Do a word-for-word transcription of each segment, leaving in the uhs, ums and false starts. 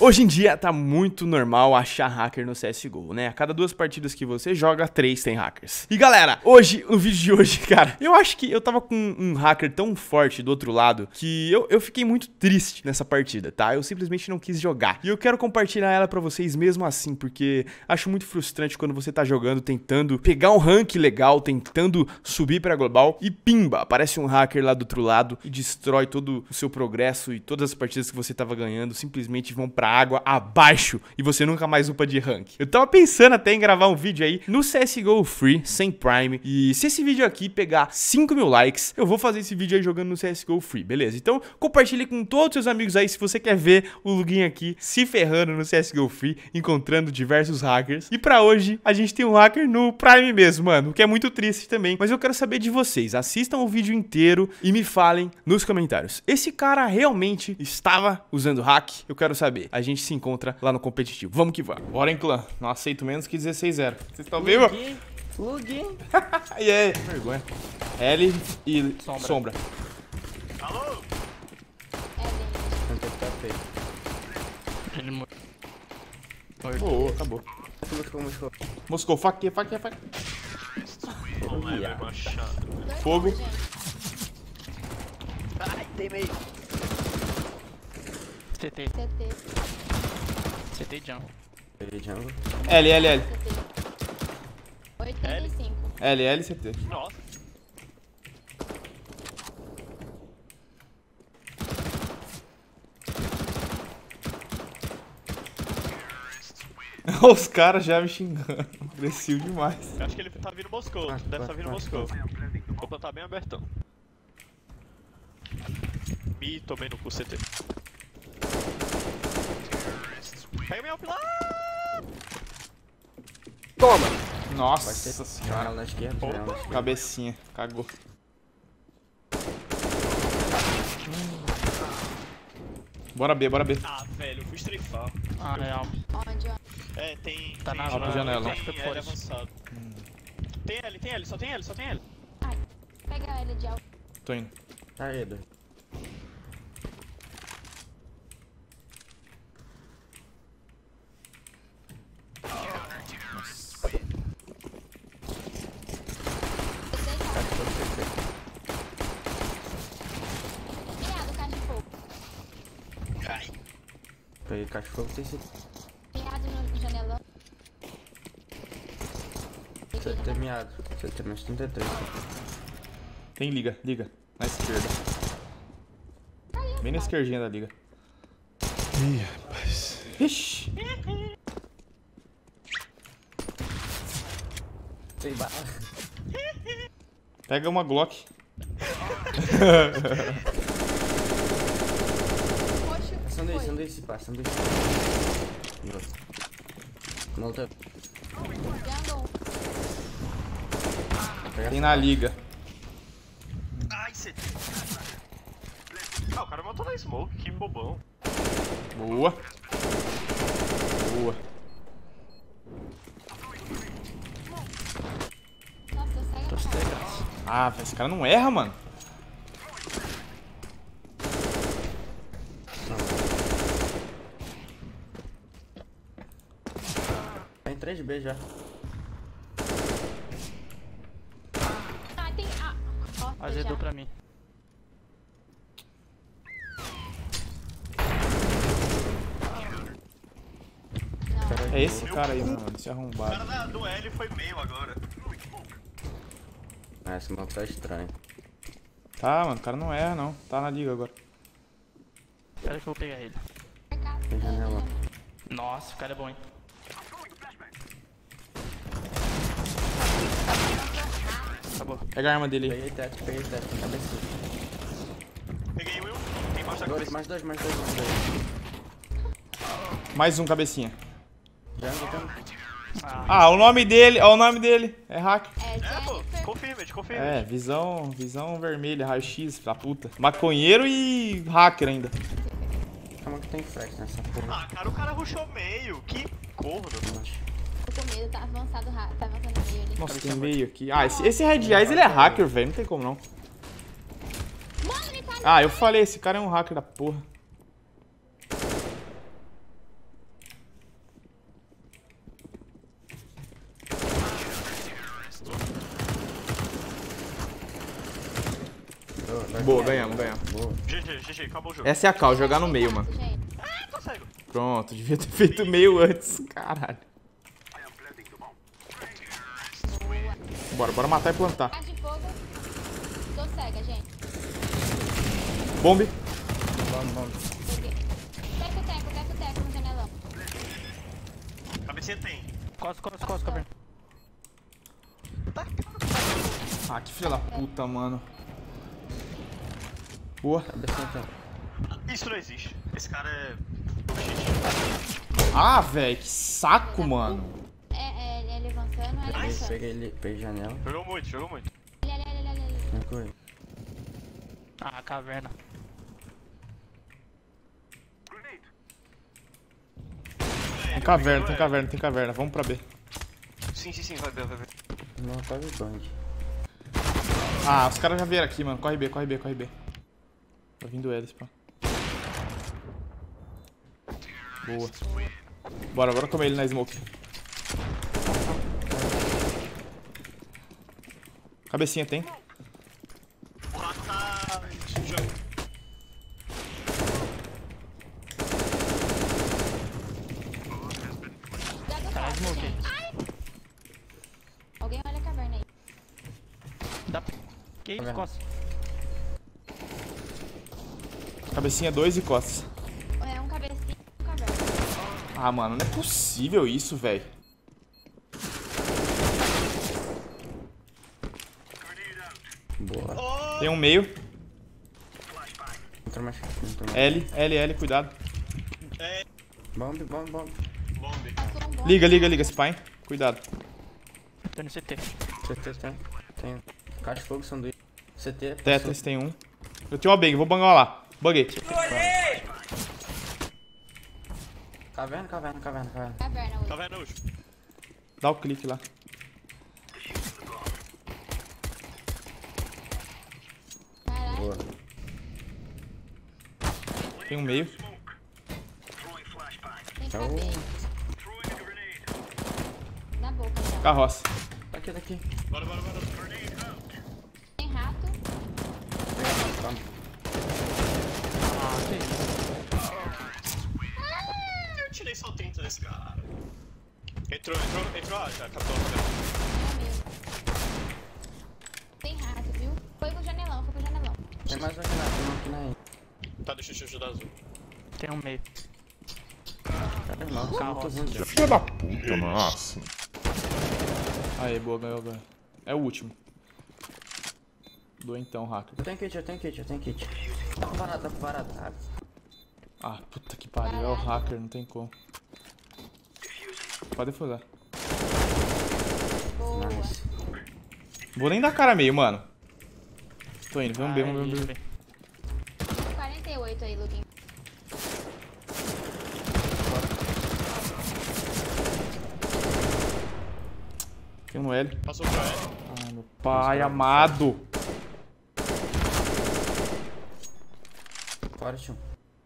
Hoje em dia tá muito normal achar hacker no C S G O, né? A cada duas partidas que você joga, três tem hackers. E galera, hoje, no vídeo de hoje, cara, eu acho que eu tava com um hacker tão forte do outro lado que eu, eu fiquei muito triste nessa partida, tá? Eu simplesmente não quis jogar. E eu quero compartilhar ela pra vocês mesmo assim, porque acho muito frustrante quando você tá jogando, tentando pegar um rank legal, tentando subir pra global e pimba, aparece um hacker lá do outro lado e destrói todo o seu progresso e todas as partidas que você tava ganhando simplesmente vão pra água abaixo e você nunca mais upa de rank. Eu tava pensando até em gravar um vídeo aí no C S G O Free, sem Prime, e se esse vídeo aqui pegar cinco mil likes, eu vou fazer esse vídeo aí jogando no C S G O Free, beleza? Então compartilhe com todos os seus amigos aí se você quer ver o Luguinho aqui se ferrando no C S G O Free, encontrando diversos hackers. E pra hoje, a gente tem um hacker no Prime mesmo, mano, o que é muito triste também, mas eu quero saber de vocês. Assistam o vídeo inteiro e me falem nos comentários. Esse cara realmente estava usando hack? Eu quero saber. A gente se encontra lá no competitivo. Vamos que vamos. Bora, hein, clã. Não aceito menos que dezesseis a zero. Vocês estão vivos? Lugin. E aí? Vergonha. L e sombra. sombra. Alô? Ele morreu. Boa, acabou. Moscou, Moscou. Moscou, faquinha, faquinha, faquinha. Não é, velho, machado. Fogo. Ai, tem meio. C T. C T. C T jungle. Jungle. L, L, L. oitenta e cinco. L, L, C T. Nossa. Os caras já me xingando. Agressivo demais. Eu acho que ele tá vindo Moscou. Ah, Deve ah, tá vindo ah, Moscou. Vou plantar bem abertão. Me tomei no cu C T. Pega minha pilar! Toma! Nossa Janela senhora. na esquerda, janela na esquerda. Cabecinha. Cagou. Bora B, bora B. Ah, velho, eu fui strafar. Ah, real. Onde, ó? É, tem. Tá tem na Abre janela. Tem L avançado. Tem L, tem L, só tem L, só tem L. Ai, pega ele de alto. Tô indo. Tá, Edo. Piado, caixa de fogo. Ai. Peguei caixa de fogo, tem C T. Piado no janelão. C T miado. C T mais trinta e três. Tem liga, liga. Na esquerda. Bem na esquerdinha da liga. Ih, rapaz. Ixi. Tem bala. Pega uma Glock. Roxo. Sanduíche, Foi. sanduíche, pá, sanduíche. Molotov. Jungle. Tem na liga. Ai, C T. Ah, o cara matou na smoke, que bobão. Boa. Boa. Nossa, eu saio Tô a cegado. Ah, velho, esse cara não erra, mano. Tá em três B já. Ah, tem... Ah, nossa, Azedou já. pra mim. Não. É esse cara aí, mano. Esse O cara arrombado. da, do L foi meio agora. Ah, esse mapa tá estranho. Tá, mano, o cara não erra, não. Tá na liga agora. Espera que eu vou pegar ele. Mercado. Tem janela. Nossa, o cara é bom, hein. Acabou. Pega a arma dele aí. Peguei teto, peguei teto, tem cabeça. Peguei o Will. Tem embaixo da Dois, cabeça. mais dois, mais dois, mais dois. Mais um cabecinha. Jungle tem. Ah, Ah, o nome dele, ó, o nome dele. É hack. É, É, pô, Jennifer. confirma, confirma. É, visão, visão vermelha, raio-x, pra puta. Maconheiro e hacker ainda. Calma que tem flex nessa porra. Ah, cara, o cara rushou meio. Que corno. Tô com medo, tá avançado rápido. Tá avançando meio ali. Nossa, tem meio aqui. Ah, esse, esse Red Eyes, ele é hacker, velho. Não tem como não. Mano, ele tá ali. Ah, eu falei, esse cara é um hacker da porra. Boa, ganhamos, ganhamos. Boa. G G, G G, acabou o jogo. Essa é a cal, jogar no meio, mano. Gente, Ah, tô cego. Pronto, devia ter feito meio antes. Caralho. Bora, bora matar e plantar. tá de fogo. Tô cega, gente. Bombe. Vamos, vamos. Peguei. Teco, teco, teco, teco no janelão. Cabecinha tem. Costa, costa, costa, caverna. Ah, que filha da puta, mano. Boa. Cabecinha tem. Isso não existe. Esse cara é... Ah, velho, que saco, mano. É, é, ele avançando, ele Peguei, avançando. peguei ele, peguei janela. Jogou muito, jogou muito. Ele, ele, ele, ele, ele. Tranquilo aí. Ah, caverna. Tem caverna, tem caverna, tem caverna. Vamos pra B. Sim, sim, sim, vai ver, vai ver. Não, tava bang. Ah, os caras já vieram aqui, mano. Corre B, corre B, corre B. Tá vindo eles, pá. Boa. Bora, bora comer ele na smoke. Cabecinha tem. O rato tá... sujando. Joga o Tá, forte, smoke. gente. Ai! Alguém olha a caverna aí. Dá pra... Que isso, Caverna. costa? Cabecinha dois e costas. É um cabecinho e um caverna. Ah, mano, não é possível isso, velho. Boa. Tem um meio. Entrou mais. Entrou mais. L, L, L, cuidado. É, Bomb, bomb, bomb. bombe. Passou um bom. Liga, liga, liga, spine. Cuidado. Tô no C T. C T tem. Tem. Caixa de fogo, sanduíche. C T. passou. Tetris tem um. Eu tenho uma bang, vou bangar lá. Buguei. Caverna, caverna, caverna, caverna. Caverna, Tá hoje. vendo hoje? Dá o clique lá. Caralho. Boa. Tem um meio. Tem É cabeça. Na boca já. Carroça. Daqui, daqui. Bora, bora, bora. Tem rato. Toma. Ah, que isso. Eu tirei só trinta desse cara. Entrou, entrou, entrou, ah, já, captou. É meu. Tem rato, viu? Foi pro janelão, foi pro janelão. Tem mais um aqui na, tem um aqui na aí. Tá, deixa eu te ajudar, Azul. Tem um meio. Nossa, Carroça. muito ruim. Filha da puta, nossa. Aí, boa, ganhou, ganhou. É o último. Do então, hacker. Eu tenho kit, eu tenho kit, eu tenho kit. Tá parado, tá parado. Ah, Ah, puta que pariu. É o hacker, não tem como. Pode defusar. Boa. nice. Vou nem dar cara meio, mano. Tô indo, vamos ver, vamos ver, Aí, vamos ver. quarenta e oito aí, Luquinho. Tem um no L. Passou pra ela. Ah, meu pai amado. Forte um.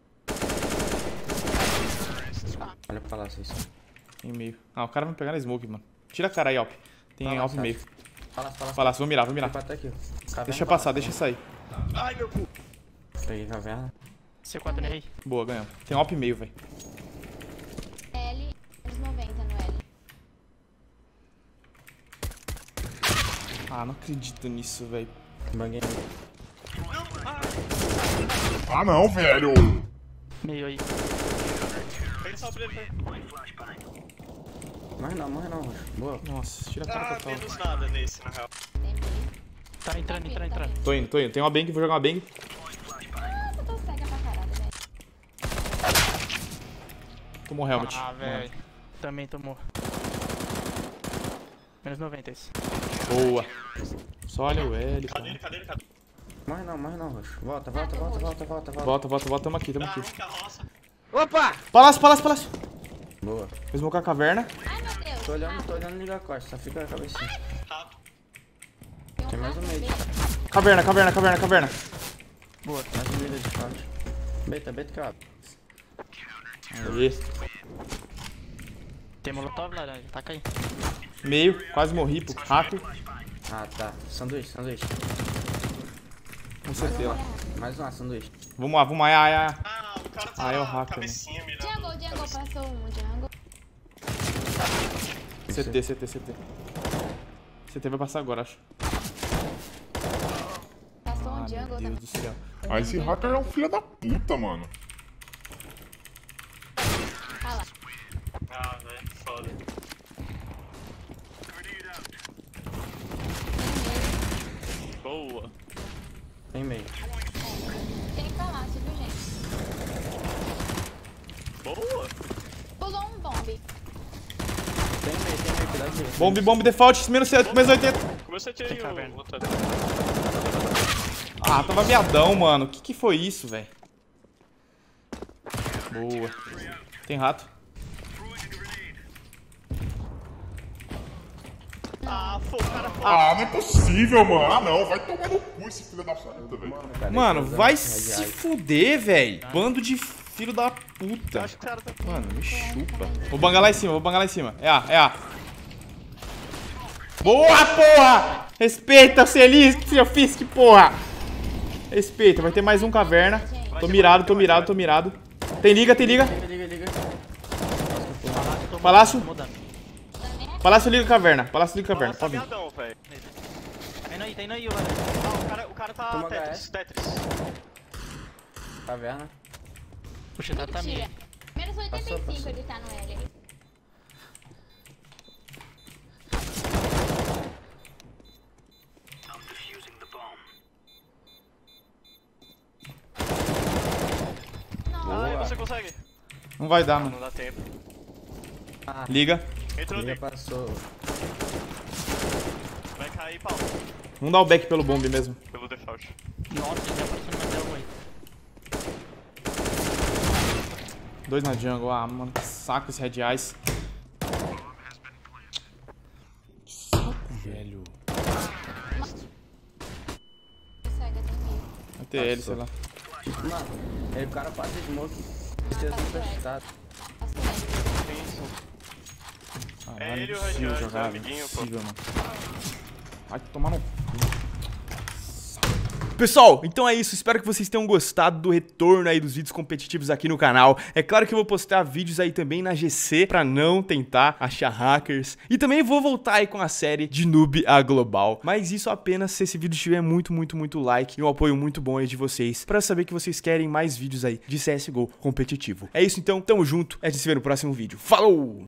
Olha pra lá, vocês. Tem meio. Ah, o cara vai me pegar na smoke, mano. Tira a cara aí, Alp. Tem Palácio, Alp meio. Palácio, palácio. Palácio, vou mirar, vou mirar. Tem quatro aqui. Caverna, Deixa passar, palácio. deixa sair. Ai, meu cu. Peguei caverna. C quatro nele aí. Boa, ganhamos. Tem um Alp meio, velho. L, uns noventa no L. Ah, não acredito nisso, velho. Banguei. Ah não, velho. Meio aí. Pega só pra ele, pega. Morre não, morre não, Roxo. Boa. Nossa, tira a cara Ah, total. menos nada nesse, na real. Tem meio. Tá entrando, Tá entrando, vindo, tá entrando. vindo. Tô indo, tô indo. Tem uma bang, vou jogar uma bang. Nossa, eu tô cega pra caralho, velho. Tomou helmet. Ah, velho. Também tomou. Menos noventa esse. Boa. Só olha o L, Cadê ele, cara. cadê ele, cadê ele? Morre não, morre não, Roxo. Volta, volta, volta, volta, volta, volta. Volta, volta, volta. Tamo aqui, tamo Ah, aqui. um carroça. Palácio, palácio, palácio. Boa. Vou smocar a caverna. Ai, meu Deus. Tô olhando, rato. tô olhando liga a costa, só fica a cabecinha. Rato. Tem mais um rato meio. B. Caverna, caverna, caverna, caverna. Boa. Mais um líder de forte. Beta, beta que eu abro. Aí. Tem molotov laranja. Taca aí. Meio, quase morri pro hacker. Ah, tá. Sanduíche, sanduíche. Com certeza. Mais uma, sanduíche. Vamos lá, vamos lá. Ai, ai, ai. Ah, o cara tá Ah, é o na hacker, cabecinha mirando. Jungle, jungle, passou um, jungle. C T, C T, C T. C T vai passar agora, acho. Passou Ah, um jungle meu Deus também. do céu. Ah, esse hacker é um filho da puta, mano. Ah lá. Ah, velho, foda. Boa. Tem meio. Tem que falar, você viu, gente? Boa. Pulou um bombe. Tem meio, tem meio, cuidado aqui. Bomb, bomb, default, menos oitenta. Começou a tirar aí caverna. o outro. Ah, tava miadão, mano. O que que foi isso, velho? Boa. Tem rato. Ah, pô, o cara foi. Ah, não é possível, mano. Ah, não. Vai tomar no cu esse filho da puta, velho. Cara, Mano, ele tá vai usando se Red Eye. fuder, velho. Bando de filho da puta. Acho que o cara tá. Mano, me chupa. Vou bangar lá em cima, vou bangar lá em cima. É A, é A. Boa, porra! Respeita o Celis, que eu fiz, que porra! Respeita, vai ter mais um caverna. Tô mirado, tô mirado, tô mirado. Tem liga, tem liga. Liga, liga, liga. Palácio. Tô mudando. Palácio liga caverna. Palácio liga caverna. Nossa, Pode vir. miadão, velho. Tá indo aí, tá indo aí, velho. Ah, o cara, o cara tá Toma Tetris, H S. Tetris. Caverna. Puxa, tá, tá meio. Tira. Menos oitenta e Passou, cinco passou. ele tá no L aí. Ah, e você consegue? Não vai dar, Ah, mano. não dá tempo. Liga. Entrou Liga ali. passou. Vai cair, Paulo. Vamos dar o back pelo bomb mesmo. Pelo default. Nossa, ele já passou no meu aí. Dois na jungle. Ah, mano, que saco esse Red Eyes. Que saco, velho. Consegue, tem meio. Vai ter ele, sei lá. Mano, aí o cara passa de moço. Certeza que tá chutado. Passou ele. Caralho, ele e o impossível Red Eyes, jogar, amiguinho, pô. impossível, mano. Vai tomar no cu. Pessoal, então é isso, espero que vocês tenham gostado do retorno aí dos vídeos competitivos aqui no canal. É claro que eu vou postar vídeos aí também na G C pra não tentar achar hackers. E também vou voltar aí com a série de noob a global. Mas isso apenas se esse vídeo tiver muito, muito, muito like e um apoio muito bom aí de vocês, pra saber que vocês querem mais vídeos aí de C S G O competitivo. É isso então, tamo junto, a gente se vê no próximo vídeo. Falou!